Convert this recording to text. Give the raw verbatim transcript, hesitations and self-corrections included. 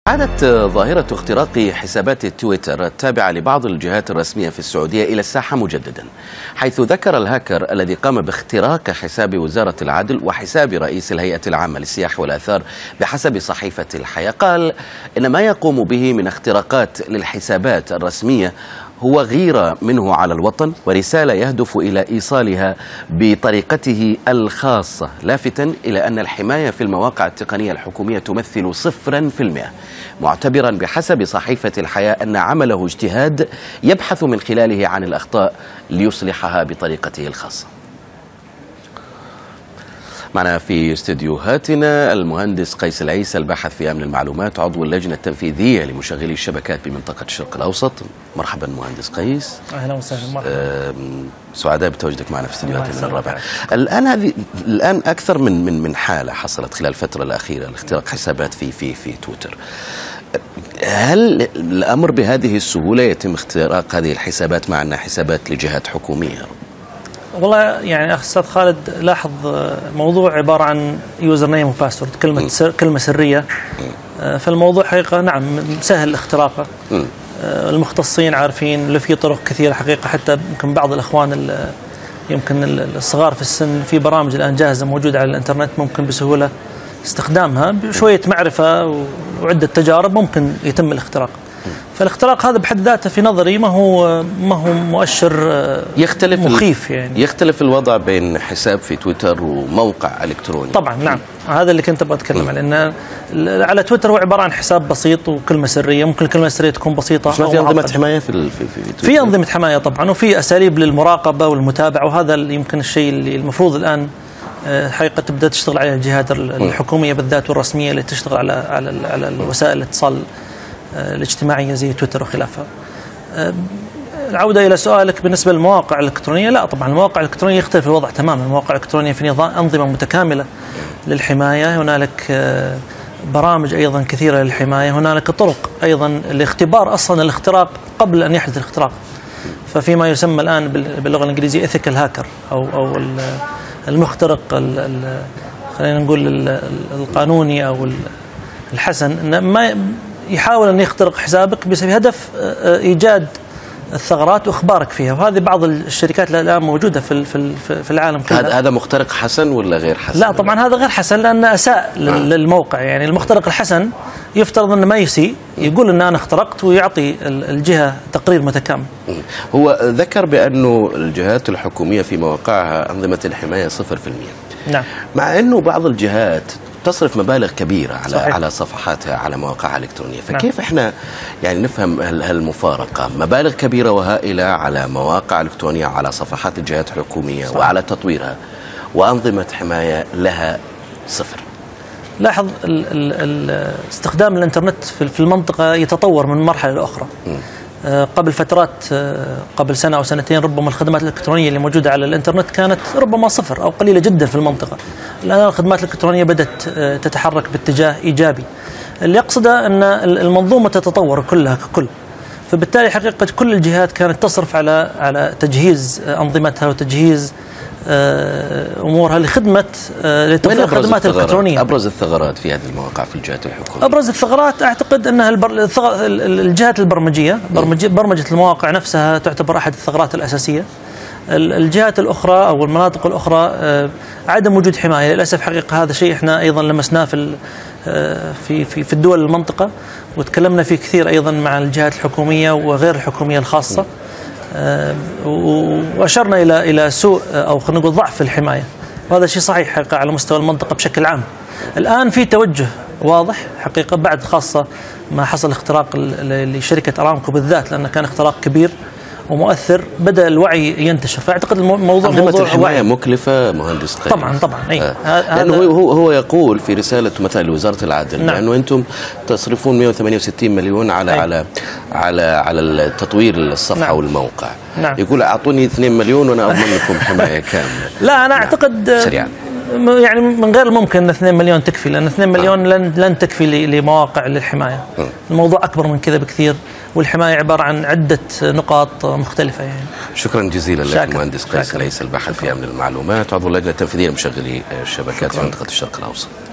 عادت ظاهرة اختراق حسابات تويتر التابعة لبعض الجهات الرسمية في السعودية إلى الساحة مجددا، حيث ذكر الهاكر الذي قام باختراق حساب وزارة العدل وحساب رئيس الهيئة العامة للسياحة والآثار بحسب صحيفة الحياة، قال إن ما يقوم به من اختراقات للحسابات الرسمية هو غيرة منه على الوطن ورسالة يهدف إلى إيصالها بطريقته الخاصة، لافتا إلى أن الحماية في المواقع التقنية الحكومية تمثل صفرا في المئة، معتبرا بحسب صحيفة الحياة أن عمله اجتهاد يبحث من خلاله عن الأخطاء ليصلحها بطريقته الخاصة. معنا في استديوهاتنا المهندس قيس العيسى الباحث في أمن المعلومات، عضو اللجنة التنفيذية لمشغلي الشبكات بمنطقة الشرق الأوسط. مرحبا مهندس قيس. أهلا وسهلا. مرحبا. سعداء بتواجدك معنا في استديوهاتنا الرابعة. الآن هذه الآن أكثر من من من حالة حصلت خلال الفترة الأخيرة لاختراق حسابات في في في تويتر. هل الأمر بهذه السهولة يتم اختراق هذه الحسابات مع أنها حسابات لجهات حكومية؟ والله يعني أخ أستاذ خالد، لاحظ موضوع عبارة عن يوزر نيم وباسورد، كلمة سر كلمة سرية. فالموضوع حقيقة نعم سهل اختراقه. المختصين عارفين له في طرق كثيرة حقيقة، حتى يمكن بعض الأخوان يمكن الصغار في السن في برامج الآن جاهزة موجودة على الإنترنت ممكن بسهولة استخدامها، بشوية معرفة وعدة تجارب ممكن يتم الاختراق. فالاختراق هذا بحد ذاته في نظري ما هو ما هو مؤشر يختلف مخيف يعني. يختلف الوضع بين حساب في تويتر وموقع الكتروني. طبعا نعم، هذا اللي كنت ابغى اتكلم عنه، لان على تويتر هو عباره عن حساب بسيط وكلمه سريه، ممكن الكلمه السريه تكون بسيطه. بس ما في انظمه حمايه في في في تويتر؟ في انظمه حمايه طبعا، وفي اساليب للمراقبه والمتابعه، وهذا يمكن الشيء اللي المفروض الان حقيقه تبدا تشتغل عليه الجهات الحكوميه بالذات والرسميه اللي تشتغل على على على وسائل الاتصال الاجتماعية زي تويتر وخلافها. العودة إلى سؤالك بالنسبة للمواقع الإلكترونية، لا طبعا المواقع الإلكترونية يختلف الوضع تماما. المواقع الإلكترونية في نظام أنظمة متكاملة للحماية، هنالك برامج أيضا كثيرة للحماية، هنالك طرق أيضا لاختبار أصلا الاختراق قبل أن يحدث الاختراق. ففيما يسمى الآن باللغة الإنجليزية ethical hacker أو أو المخترق خلينا نقول القانوني أو الحسن، ما يحاول أن يخترق حسابك بهدف إيجاد الثغرات وإخبارك فيها، وهذه بعض الشركات الآن موجودة في في العالم كله. هذا مخترق حسن ولا غير حسن؟ لا طبعا هذا غير حسن، لأن أساء آه. للموقع. يعني المخترق الحسن يفترض أنه ما يسيء، يقول أن أنا اخترقت ويعطي الجهة تقرير متكامل. هو ذكر بأنه الجهات الحكومية في مواقعها أنظمة الحماية صفر في المئة. نعم. مع أنه بعض الجهات تصرف مبالغ كبيرة على صحيح. على صفحاتها على مواقعها الإلكترونية، فكيف نعم. احنا يعني نفهم هالمفارقة؟ مبالغ كبيرة وهائلة على مواقع إلكترونية، على صفحات الجهات الحكومية صحيح. وعلى تطويرها، وأنظمة حماية لها صفر. لاحظ ال ال ال استخدام الإنترنت في المنطقة يتطور من مرحلة لأخرى. م. قبل فترات، قبل سنة أو سنتين، ربما الخدمات الإلكترونية اللي موجودة على الإنترنت كانت ربما صفر أو قليلة جدا في المنطقة. الآن الخدمات الإلكترونية بدأت تتحرك باتجاه إيجابي، اللي يقصده أن المنظومة تتطور كلها ككل. فبالتالي حقيقة كل الجهات كانت تصرف على على تجهيز أنظمتها وتجهيز امورها لخدمه لتوفير الخدمات الالكترونيه. ابرز الثغرات في هذه المواقع في الجهات الحكوميه؟ ابرز الثغرات اعتقد انها البر... الجهات البرمجيه، برمجه برمجه المواقع نفسها تعتبر احد الثغرات الاساسيه. الجهات الاخرى او المناطق الاخرى عدم وجود حمايه للاسف. حقيقه هذا شيء احنا ايضا لمسناه في في في في الدول المنطقه، وتكلمنا فيه كثير ايضا مع الجهات الحكوميه وغير الحكوميه الخاصه. وأشرنا إلى إلى سوء أو خلينا نقول ضعف الحماية، وهذا شيء صحيح حقيقة على مستوى المنطقة بشكل عام. الآن في توجه واضح حقيقة بعد خاصة ما حصل اختراق لشركة أرامكو بالذات، لأنه كان اختراق كبير ومؤثر، بدأ الوعي ينتشر. فأعتقد الموضوع موضوع الحماية مكلفة مهندس قيس. طبعا طبعا أي آه. لأنه هو هو يقول في رسالة مثلا لوزارة العدل نعم. لأنه أنتم تصرفون مئة وثمانية وستين مليون على أي. على على على تطوير الصفحة نعم. والموقع. نعم. يقول أعطوني اثنين مليون وأنا أضمن لكم حماية كاملة. لا أنا أعتقد نعم. سريعا يعني من غير الممكن أن اثنين مليون تكفي، لأن اثنين مليون آه. لن لن تكفي لمواقع للحماية. م. الموضوع أكبر من كذا بكثير، والحماية عبارة عن عدة نقاط مختلفة يعني. شكرا جزيلا لك مهندس قيس العيسى الباحث في أمن المعلومات، عضو اللجنة التنفيذية لمشغلي الشبكات في منطقة الشرق الأوسط.